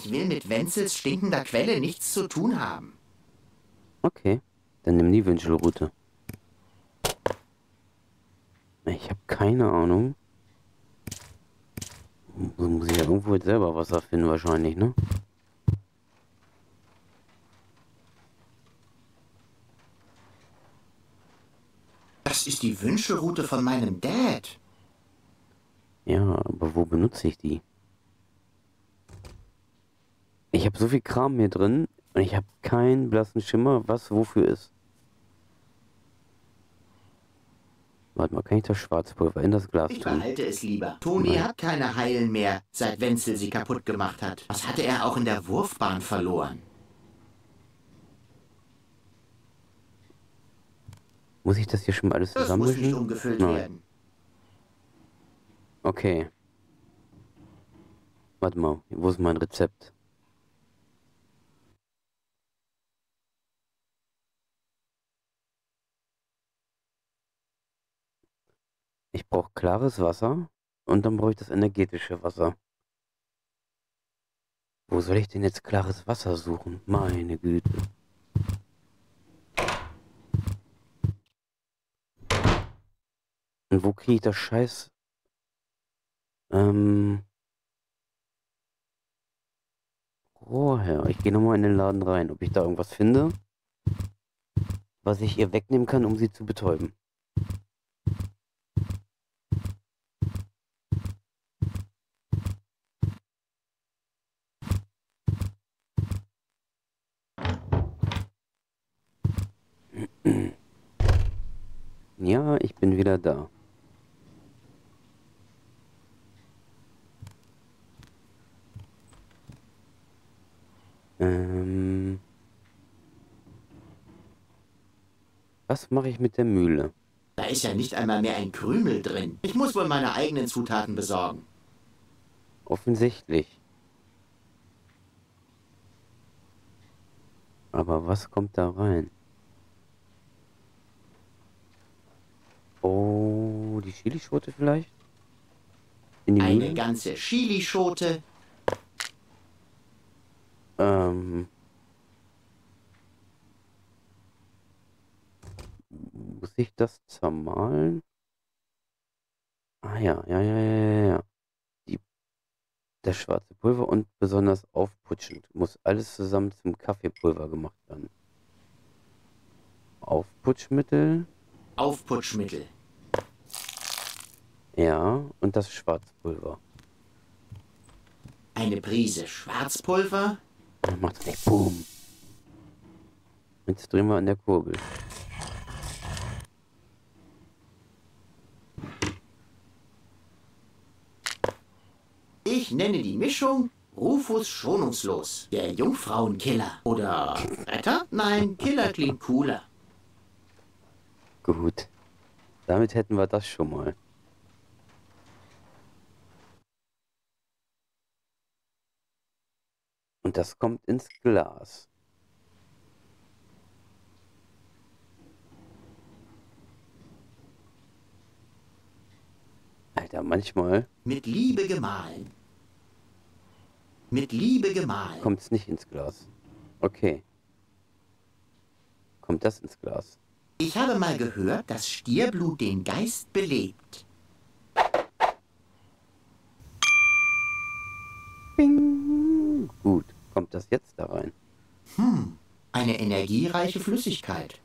Ich will mit Wenzels stinkender Quelle nichts zu tun haben. Okay, dann nimm die Wünschelrute. Ich habe keine Ahnung. Muss ich ja irgendwo jetzt selber Wasser finden wahrscheinlich, ne? Das ist die Wünschelrute von meinem Dad. Ja, aber wo benutze ich die? Ich habe so viel Kram hier drin und ich habe keinen blassen Schimmer, was wofür ist. Warte mal, kann ich das Schwarzpulver in das Glas Ich tun? behalte es lieber. Toni Nein. hat keine Heilen mehr, seit Wenzel sie kaputt gemacht hat. Was hatte er auch in der Wurfbahn verloren? Muss ich das hier schon mal alles Das muss nicht zusammenmischen? umgefüllt Nein. werden. Okay. Warte mal, wo ist mein Rezept? Ich brauche klares Wasser und dann brauche ich das energetische Wasser. Wo soll ich denn jetzt klares Wasser suchen? Meine Güte. Und wo kriege ich das Scheiß? Ähm, Rohr her. Ich gehe nochmal in den Laden rein, ob ich da irgendwas finde, was ich ihr wegnehmen kann, um sie zu betäuben. Ja, ich bin wieder da. Ähm, Was mache ich mit der Mühle? Da ist ja nicht einmal mehr ein Krümel drin. Ich muss wohl meine eigenen Zutaten besorgen. Offensichtlich. Aber was kommt da rein? Oh, die Chilischote vielleicht? In die Eine Mühle? ganze Chilischote. Ähm, Muss ich das zermahlen? Ah ja, ja, ja, ja, ja, ja. Die, das schwarze Pulver und besonders aufputschend. Muss alles zusammen zum Kaffeepulver gemacht werden. Aufputschmittel, Aufputschmittel. ja, und das Schwarzpulver. Eine Prise Schwarzpulver. Dann macht's gleich Boom. Jetzt drehen wir an der Kurbel. Ich nenne die Mischung Rufus schonungslos. Der Jungfrauenkiller. Oder Retter? Nein, Killer klingt cooler. Gut, damit hätten wir das schon mal. Und das kommt ins Glas. Alter, manchmal Mit Liebe gemahlen. Mit Liebe gemahlen. kommt es nicht ins Glas. Okay, kommt das ins Glas? Ich habe mal gehört, dass Stierblut den Geist belebt. Bing. Gut, kommt das jetzt da rein? Eine energiereiche Flüssigkeit.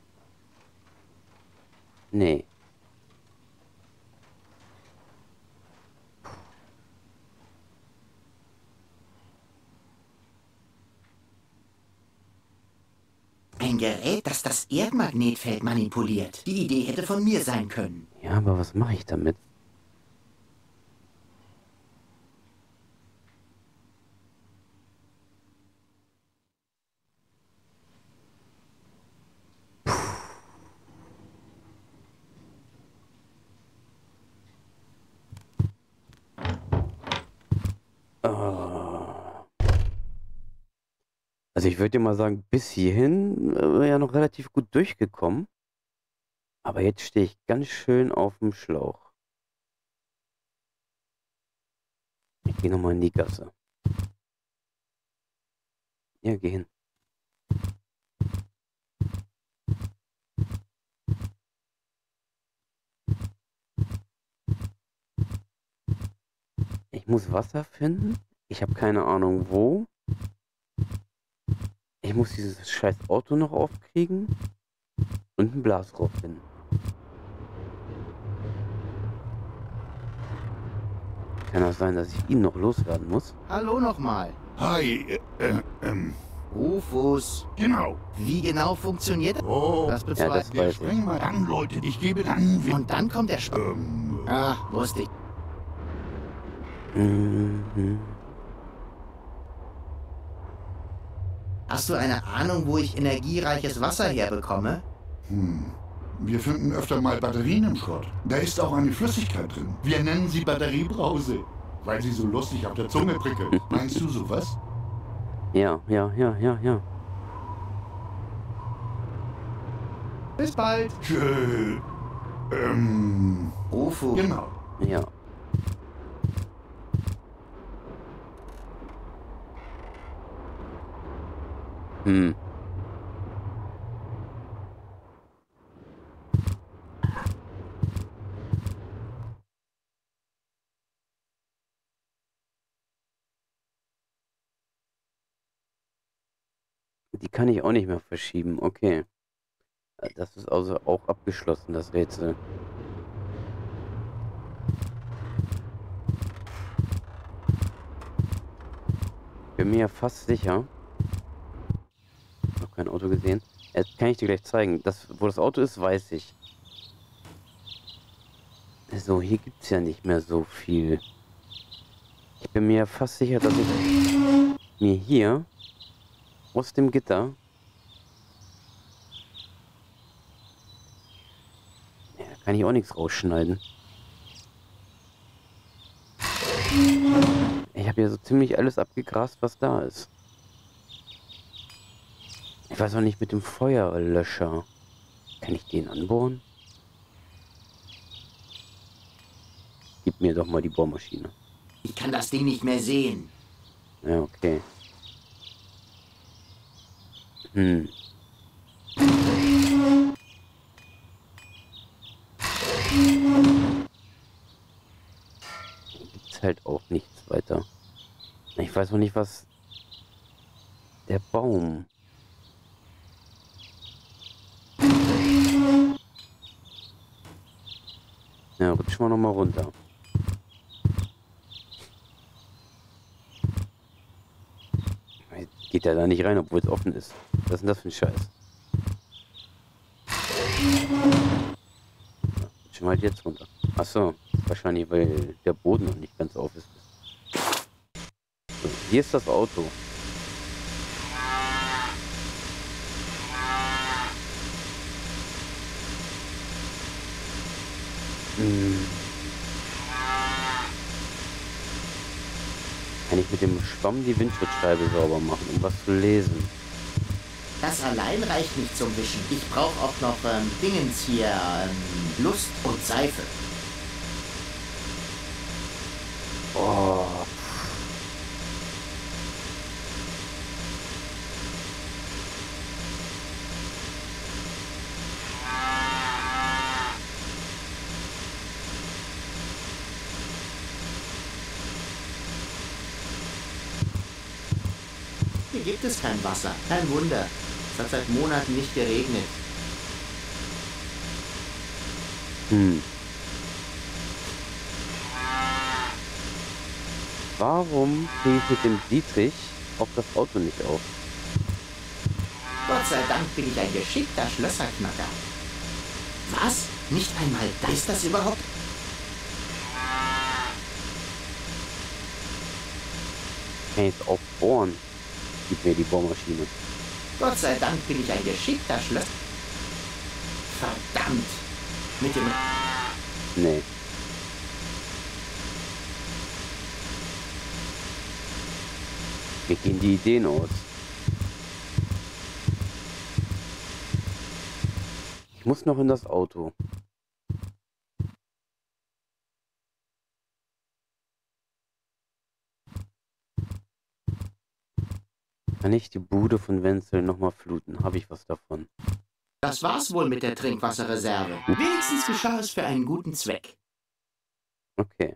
Nee. Ein Gerät, das das Erdmagnetfeld manipuliert. Die Idee hätte von mir sein können. Ja, aber was mache ich damit? Ah. Also ich würde dir mal sagen, bis hierhin ja noch relativ gut durchgekommen. Aber jetzt stehe ich ganz schön auf dem Schlauch. Ich gehe nochmal in die Gasse. Ja, geh hin. Ich muss Wasser finden. Ich habe keine Ahnung wo. Ich muss dieses scheiß Auto noch aufkriegen. Und ein Blasrohr finden. Kann das sein, dass ich ihn noch loswerden muss? Hallo nochmal. Hi, Rufus. genau. Wie genau funktioniert das? Oh, Das Ja, bezweifle das wir weiß ich. springen mal an, Leute. Ich gebe dann... Und dann kommt der Ah, wusste ich. Mhm. Hast du eine Ahnung, wo ich energiereiches Wasser herbekomme? Wir finden öfter mal Batterien im Schrott. Da ist auch eine Flüssigkeit drin. Wir nennen sie Batteriebrause, weil sie so lustig auf der Zunge prickelt. Meinst du sowas? Ja. Bis bald. Tschö. Rufus. Genau. Ja. Hm. Die kann ich auch nicht mehr verschieben. Okay. Das ist also auch abgeschlossen, das Rätsel. Bin mir ja fast sicher. Noch kein Auto gesehen. Jetzt kann ich dir gleich zeigen. Wo das Auto ist, weiß ich. So, hier gibt es ja nicht mehr so viel. Ich bin mir fast sicher, dass ich mir hier aus dem Gitter... Ja, da kann ich auch nichts rausschneiden. Ich habe ja so ziemlich alles abgegrast, was da ist. Ich weiß auch nicht mit dem Feuerlöscher. Kann ich den anbohren? Gib mir doch mal die Bohrmaschine. Ich kann das Ding nicht mehr sehen. Ja, okay. Hm. Hier gibt's halt auch nichts weiter. Ich weiß noch nicht, was... Der Baum... Ja, rutschen wir noch mal runter. Jetzt geht er da nicht rein, obwohl es offen ist. Was ist denn das für ein Scheiß? Ja, rutschen wir halt jetzt runter. Achso, wahrscheinlich, weil der Boden noch nicht ganz auf ist. So, hier ist das Auto. Kann ich mit dem Schwamm die Windschutzscheibe sauber machen, um was zu lesen? Das allein reicht nicht zum Wischen. Ich brauche auch noch Dingens hier, Lust und Seife. Oh. Hier gibt es kein Wasser. Kein Wunder. Es hat seit Monaten nicht geregnet. Warum kriege ich mit dem Dietrich auf das Auto nicht auf? Gott sei Dank bin ich ein geschickter Schlösserknacker. Was? Nicht einmal da? Ist das überhaupt? Kann ich jetzt aufbohren? Gib mir die Bohrmaschine. Gott sei Dank bin ich ein geschickter Schlösser. Verdammt! Mit dem... Nee. Mir gehen die Ideen aus. Ich muss noch in das Auto. Kann Kann ich die Bude von Wenzel nochmal fluten? Habe ich was davon? Das war's wohl mit der Trinkwasserreserve. Wenigstens geschah es für einen guten Zweck. Okay.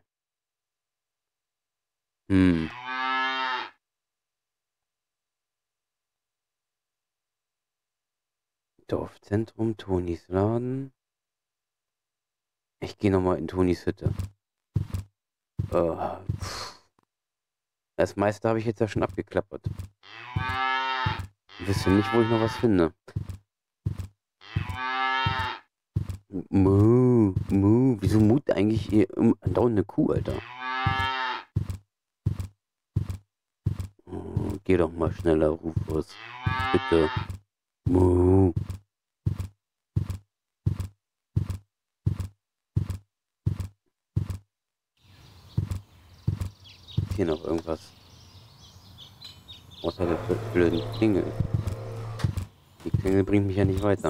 Hm. Dorfzentrum, Tonis Laden. Ich gehe nochmal in Tonis Hütte. Das meiste habe ich jetzt ja schon abgeklappert. Ich wüsste nicht, wo ich noch was finde. Wieso mut eigentlich hier andauernd eine Kuh, Alter? Oh, geh doch mal schneller, Rufus. Bitte. Mu. Ist hier noch irgendwas? Außer der blöden Klingel. Die Klingel bringt mich ja nicht weiter.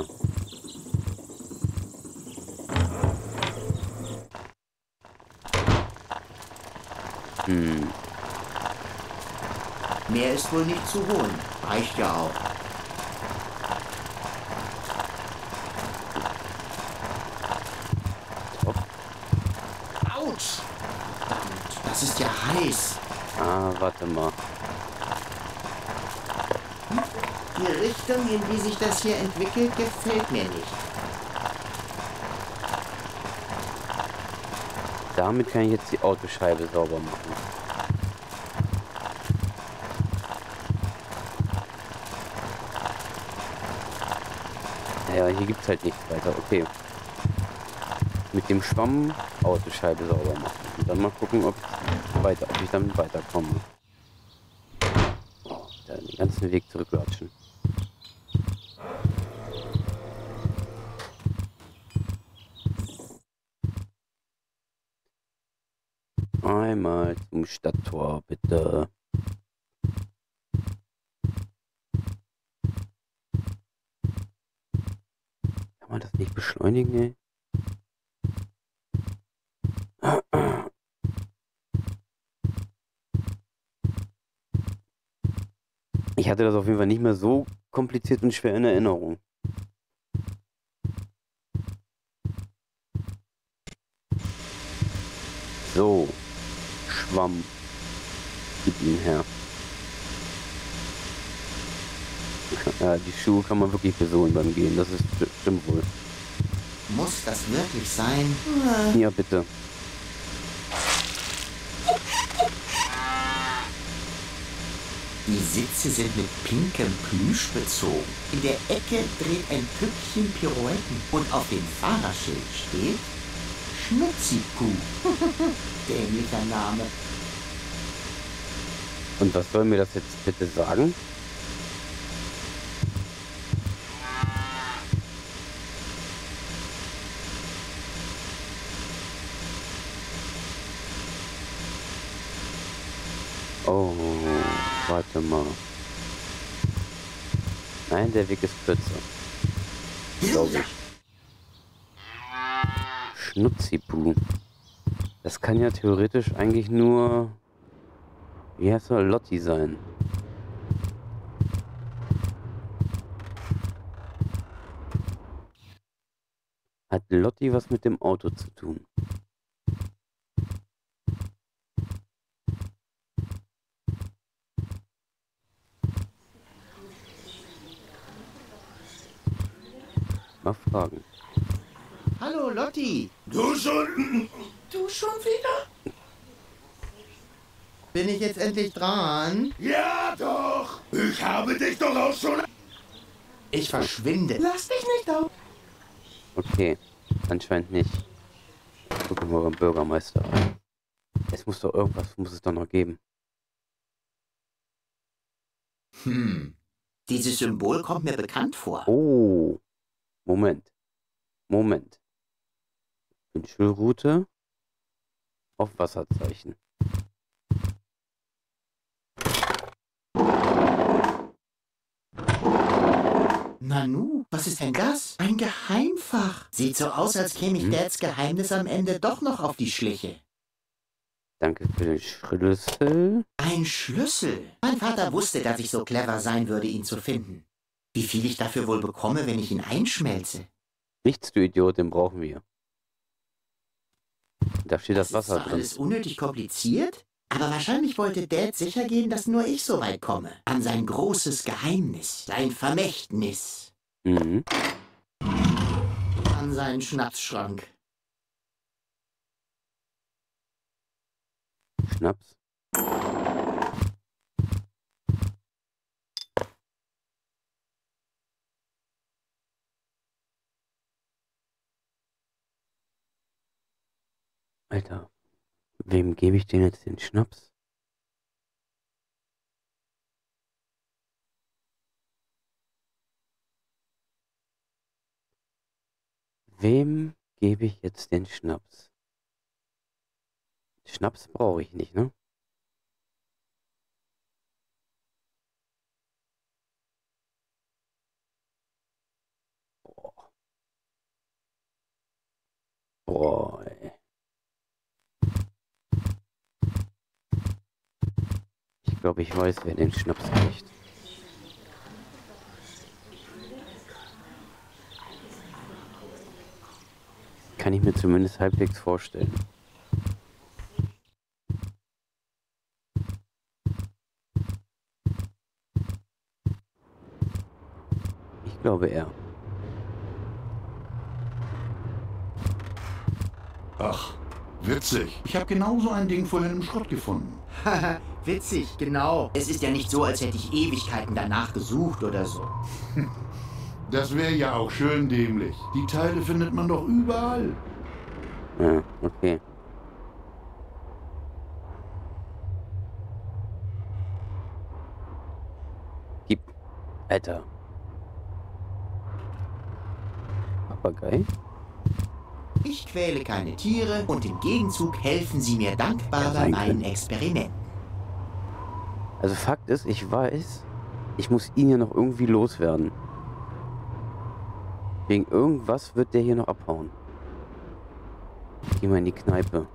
Mehr ist wohl nicht zu holen. Reicht ja auch. Autsch! Verdammt, das ist ja heiß. Ah, warte mal. Die Richtung, in die sich das hier entwickelt, gefällt mir nicht. Damit kann ich jetzt die Autoscheibe sauber machen. Ja, hier gibt's halt nichts weiter. Okay. Mit dem Schwamm Autoscheibe sauber machen. Und dann mal gucken, ob ich damit weiterkomme. Oh, den ganzen Weg zurücklatschen. Einmal zum Stadttor, bitte. Kann man das nicht beschleunigen, ey? Ich hatte das auf jeden Fall nicht mehr so kompliziert und schwer in Erinnerung. So. Schwamm. Gib ihn her. Ja, die Schuhe kann man wirklich besohlen beim Gehen. Das ist stimmt wohl. Muss das wirklich sein? Ja, bitte. Die Sitze sind mit pinkem Plüsch bezogen. In der Ecke dreht ein Püppchen Pirouetten. Und auf dem Fahrerschild steht Schnutzipuh. Dämlicher Name. Und was soll mir das jetzt bitte sagen? Oh, warte mal. Nein, der Weg ist kürzer. Glaube ich. Schnutzipuh. Das kann ja theoretisch eigentlich nur... Wie heißt er? Lotti sein. Hat Lotti was mit dem Auto zu tun? Mal fragen. Hallo Lotti. Du schon? Du schon wieder? Bin ich jetzt endlich dran? Ja doch! Ich habe dich doch auch schon... Ich verschwinde. Lass dich nicht auf. Okay, anscheinend nicht. Gucken wir beim Bürgermeister rein. Es muss doch irgendwas, muss es doch noch geben. Dieses Symbol kommt mir bekannt vor. Oh, Moment. Wünschelrute auf Wasserzeichen. Nanu, was ist denn das? Ein Geheimfach. Sieht so aus, als käme ich Dads Geheimnis am Ende doch noch auf die Schliche. Danke für den Schlüssel. Ein Schlüssel? Mein Vater wusste, dass ich so clever sein würde, ihn zu finden. Wie viel ich dafür wohl bekomme, wenn ich ihn einschmelze? Nichts, du Idiot, den brauchen wir. Da steht das ist Wasser zwar drin. alles unnötig kompliziert, aber wahrscheinlich wollte Dad sicher gehen, dass nur ich so weit komme. An sein großes Geheimnis, sein Vermächtnis. Mhm. An seinen Schnapsschrank. Schnaps. Alter, wem gebe ich denn jetzt den Schnaps? Wem gebe ich jetzt den Schnaps? Schnaps brauche ich nicht, ne? Boah. Boah, ey. Ich glaube, ich weiß, wer den Schnaps kriegt. Kann ich mir zumindest halbwegs vorstellen. Ich glaube er. Ach, witzig. Ich habe genauso ein Ding vorhin im Schrott gefunden. Haha, witzig, genau. Es ist ja nicht so, als hätte ich Ewigkeiten danach gesucht oder so. Das wäre ja auch schön dämlich. Die Teile findet man doch überall. Ja, okay. Gib. Alter. Papagei? Ich quäle keine Tiere und im Gegenzug helfen sie mir dankbar Ja, bei sein meinen können. Experimenten. Also Fakt ist, ich weiß, ich muss ihn ja noch irgendwie loswerden. Wegen irgendwas wird der hier noch abhauen. Geh mal in die Kneipe.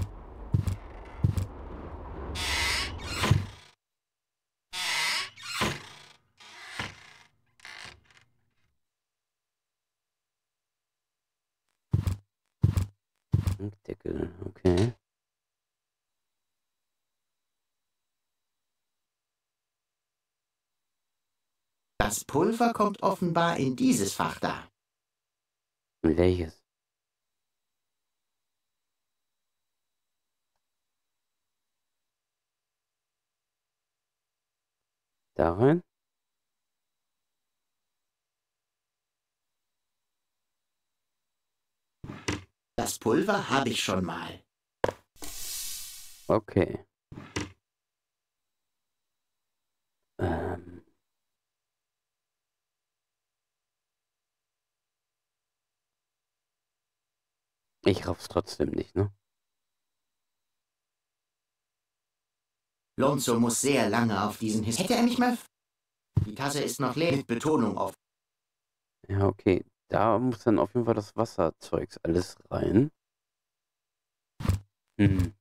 Deckel, okay. Das Pulver kommt offenbar in dieses Fach da. Und welches? Da rein? Das Pulver habe ich schon mal. Okay. Ich raff's trotzdem nicht, ne? Lonzo muss sehr lange auf diesen Hiss. Hätte er mich mal... Die Tasse ist noch leer, mit Betonung auf. Ja, okay. Da muss dann auf jeden Fall das Wasserzeugs alles rein. Hm.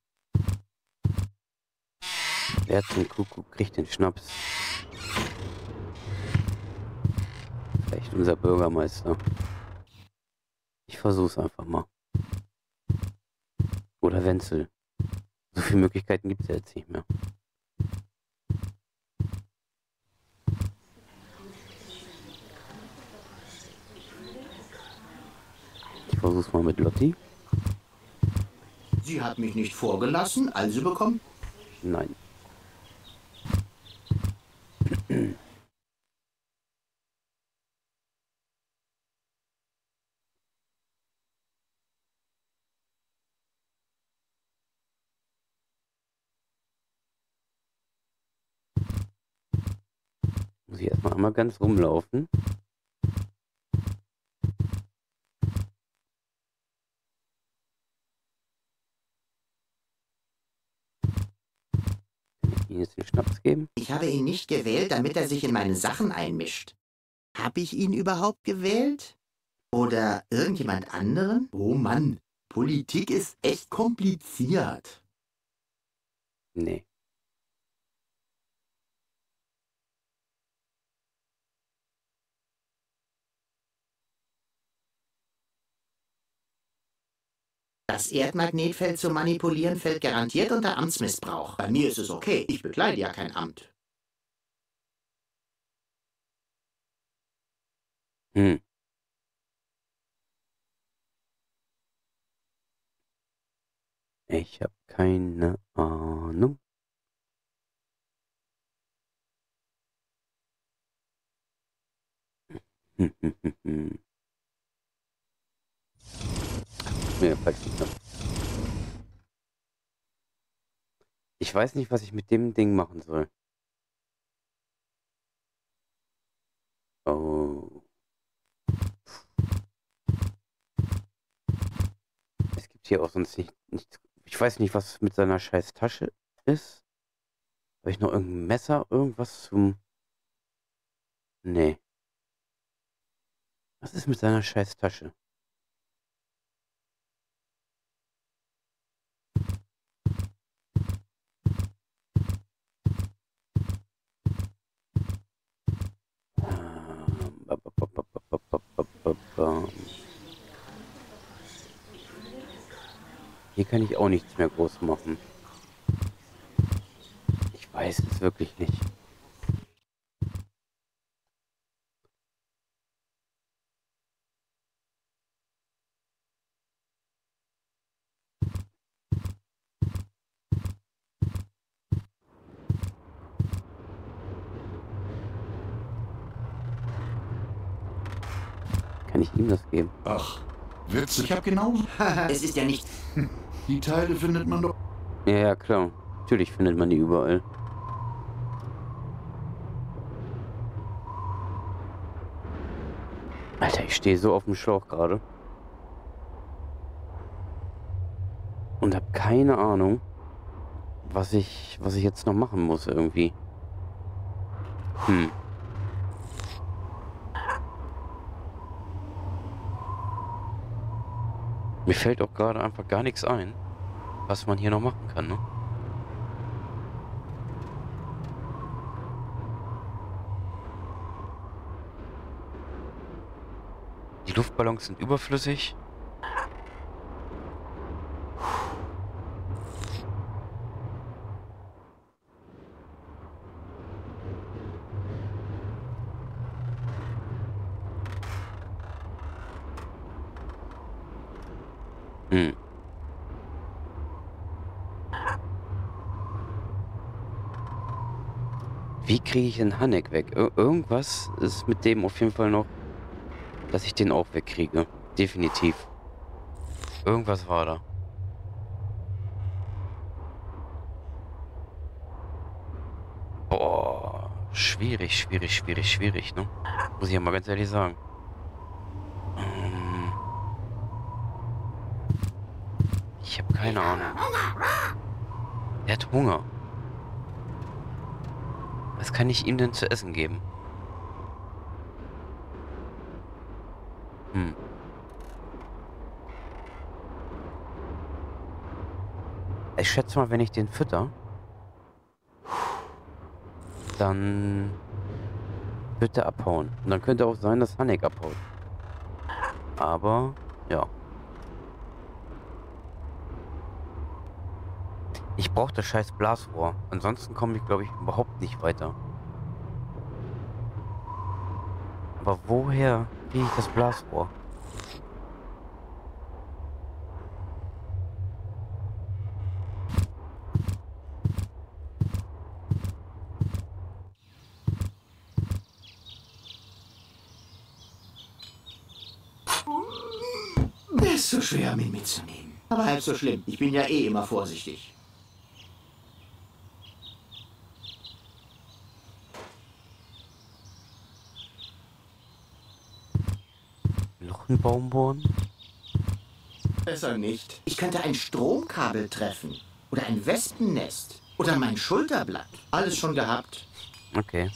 Wer zum Kuckuck kriegt den Schnaps? Vielleicht unser Bürgermeister. Ich versuch's einfach mal. Oder Wenzel. So viele Möglichkeiten gibt's ja jetzt nicht mehr. Ich versuch's mal mit Lotti. Sie hat mich nicht vorgelassen, also bekommt... Nein. Muss ich erstmal einmal ganz rumlaufen. Kann ich Ihnen jetzt den Schnaps geben? Ich habe ihn nicht gewählt, damit er sich in meine Sachen einmischt. Habe ich ihn überhaupt gewählt? Oder irgendjemand anderen? Oh Mann, Politik ist echt kompliziert. Nee. Das Erdmagnetfeld zu manipulieren fällt garantiert unter Amtsmissbrauch. Bei mir ist es okay, ich bekleide ja kein Amt. Hm. Ich habe keine Ahnung. Hm, hm, hm, hm. Nee, falschen Knopf. Ich weiß nicht, was ich mit dem Ding machen soll. Oh. Es gibt hier auch sonst nicht. Ich weiß nicht, was mit seiner scheiß Tasche ist. Habe ich noch irgendein Messer? Irgendwas zum. Nee. Was ist mit seiner scheiß Tasche? Ba, ba, ba, ba, ba, ba, ba, ba, ba. Hier kann ich auch nichts mehr groß machen. Ich weiß es wirklich nicht. Kann ich ihm das geben? Ach, witzig, ich hab genauso. Es ist ja nicht... Die Teile findet man doch. Ja, ja, klar. Natürlich findet man die überall. Alter, ich stehe so auf dem Schlauch gerade. Und habe keine Ahnung, was ich jetzt noch machen muss irgendwie. Hm. Mir fällt auch gerade einfach gar nichts ein, was man hier noch machen kann, ne? Die Luftballons sind überflüssig. Hm. Wie kriege ich den Hanek weg? Irgendwas ist mit dem auf jeden Fall noch, dass ich den auch wegkriege. Definitiv. Irgendwas war da. Boah. Schwierig, schwierig, schwierig, schwierig, ne? Muss ich ja mal ganz ehrlich sagen. Ähm, Ich habe keine Ahnung. Er hat Hunger. Was kann ich ihm denn zu essen geben? Hm. Ich schätze mal, wenn ich den fütter, dann wird er abhauen. Und dann könnte auch sein, dass Hanek abhaut. Aber, ja. Ich brauche das scheiß Blasrohr. Ansonsten komme ich, glaube ich, überhaupt nicht weiter. Aber woher kriege ich das Blasrohr? Das ist so schwer, mich mitzunehmen. Aber halb so schlimm. Ich bin ja eh immer vorsichtig. Noch ein Baum bohren? Besser nicht. Ich könnte ein Stromkabel treffen. Oder ein Wespennest. Oder mein Schulterblatt. Alles schon gehabt. Okay.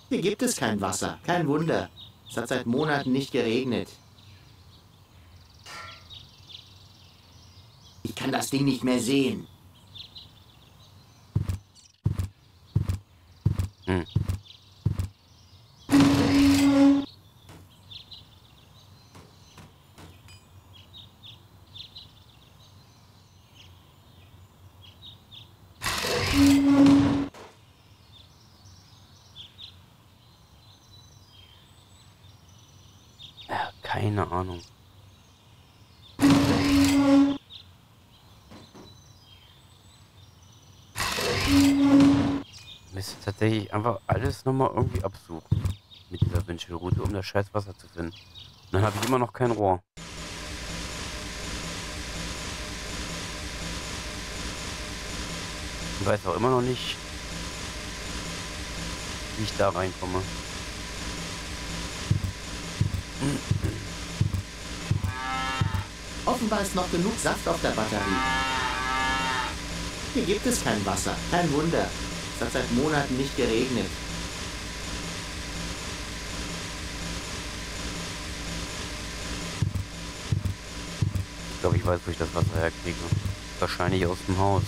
Hier gibt es kein Wasser. Kein Wunder. Es hat seit Monaten nicht geregnet. Ich kann das Ding nicht mehr sehen. Hm. Ja, keine Ahnung. Müsste tatsächlich einfach alles nochmal irgendwie absuchen mit dieser Wünschelroute, um das scheiß Wasser zu finden. Und dann habe ich immer noch kein Rohr. Ich weiß auch immer noch nicht, wie ich da reinkomme. Offenbar ist noch genug Saft auf der Batterie. Hier gibt es kein Wasser. Kein Wunder. Es hat seit Monaten nicht geregnet. Ich glaube, ich weiß, wo ich das Wasser herkriege. Wahrscheinlich aus dem Haus.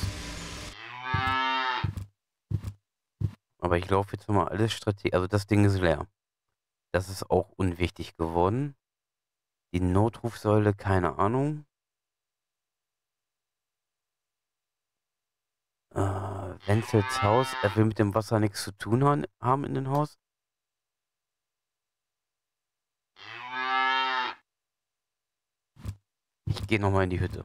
Aber ich laufe jetzt nochmal alles strategisch. Also das Ding ist leer. Das ist auch unwichtig geworden. Die Notrufsäule, keine Ahnung. Wenzels Haus. Er will mit dem Wasser nichts zu tun haben in dem Haus. Ich gehe nochmal in die Hütte.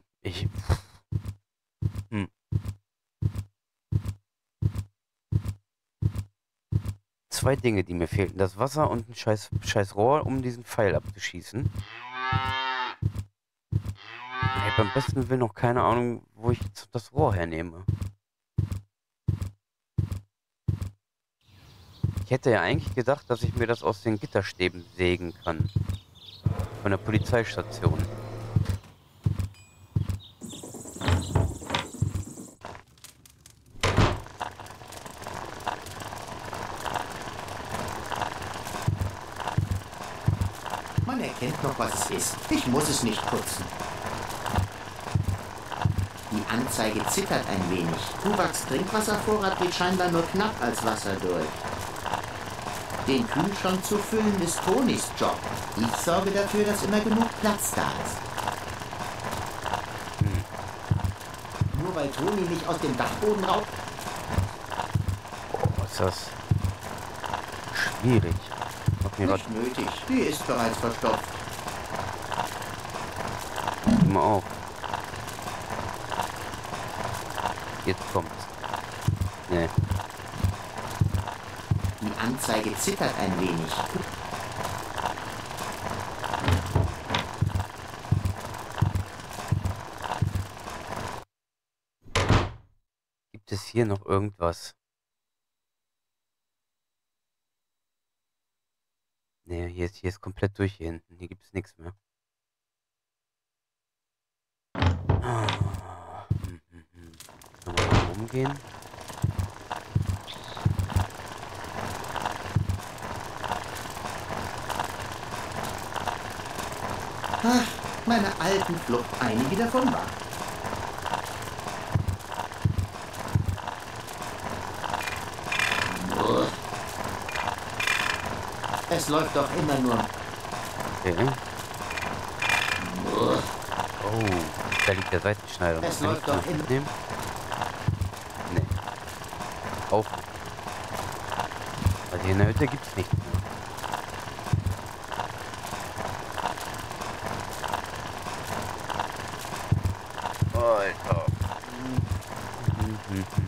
Zwei Dinge, die mir fehlten. Das Wasser und ein scheiß Rohr, um diesen Pfeil abzuschießen. Ich habe beim besten Willen noch keine Ahnung, wo ich jetzt das Rohr hernehme. Ich hätte ja eigentlich gedacht, dass ich mir das aus den Gitterstäben sägen kann. Von der Polizeistation. Man erkennt noch, was es ist. Ich muss es nicht putzen. Die Anzeige zittert ein wenig. Tubaks Trinkwasservorrat geht scheinbar nur knapp als Wasser durch. Den Kühlschrank zu füllen ist Tonis Job. Ich sorge dafür, dass immer genug Platz da ist. Nur weil Toni nicht aus dem Dachboden raubt. Boah, ist das schwierig. Nicht nötig. Die ist bereits verstopft. Immer auf. Jetzt kommt's. Nee. Die Anzeige zittert ein wenig. Gibt es hier noch irgendwas? Nee, hier ist komplett durch hier hinten. Hier gibt es nichts mehr. Nochmal nach oben gehen. Ach, meine alten Fluchtbeine wieder vom Bach. Es läuft doch immer nur. Okay. Oh, da liegt der Seitenschneider. Es Kann läuft ich doch noch immer. mitnehmen? Nee. Auf. Also hier in der Hütte gibt es nichts mehr. Alter.